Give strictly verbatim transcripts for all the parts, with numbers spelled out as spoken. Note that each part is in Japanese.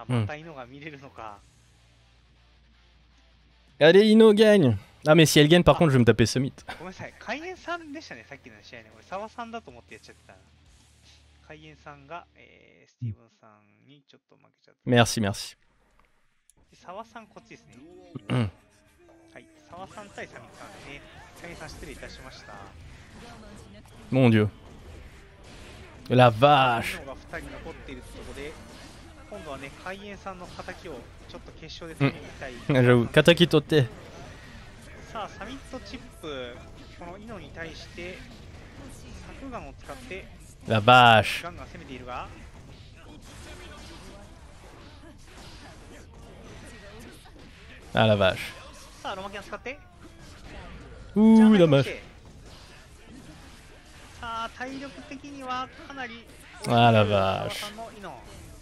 またイノが見れるのか。 Allez, Ino gagne. Ah, mais si elle gagne, par contre, je vais me taper Summit. ごめんなさい、海援さんでしたね、さっきの試合ね。俺、沢さんだと思ってやっちゃってたな。海援さんが、えー、スティーブンさんにちょっと負けちゃった。 Merci, merci. 沢さん、こっちですね。 うんはい、沢さん対サミさんでね。海援さん、失礼いたしました。 Mon dieu. La vache. イノがふたり残っているところで、今度はね、海援さんの敵をちょっと決勝で攻めに行きたい。 J'avoue, Kataki Tote. さあ、サミットチップ、このイノに対して削岩を使って La vache. ガンガン攻めているが、 Ah, la vache. さあ、ロマキャン使って、 Ouh, dommage. さあ、体力的にはかなり Ah, la vache. 沢さんのイノ。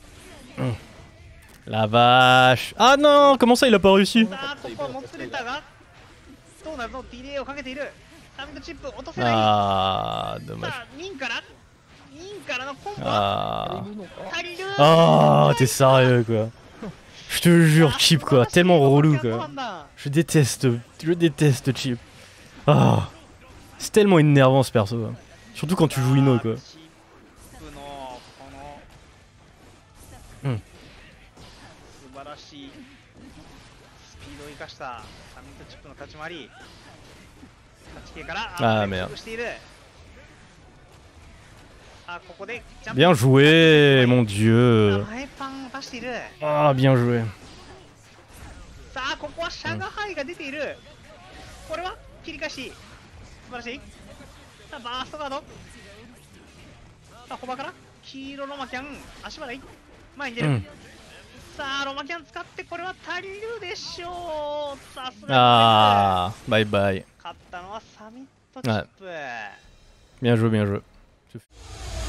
La vache. Ah non, comment ça, il a pas réussi? さあ、ここはもつれたが、どうなるの？ディレイをかけている。サミットチップ落とせない。 Ah, dommage. さあ、ニンから、ニンからの今度 Ah. は足りる。 Ah, t'es sérieux, quoi. Je te jure, Chip, quoi. Tellement relou, quoi. Je déteste, je déteste Chip. Ah. C'est tellement énervant, ce perso. Quoi. Surtout quand tu joues Ino, quoi. Hmm. Ah, merde. Bien joué, mon dieu. Ah, bien joué. さあ、ここはシャガハイが出ている。これは切り返し、素晴らしい。さあ、バーストガード。さあ、ホバから黄色ロマキャン、足払い前に出る、うん、さあ、ロマキャン使ってこれは足りるでしょう。さすがに。 あー、バイバイ。 勝ったのはサミットチップ。 Bien joué, bien joué.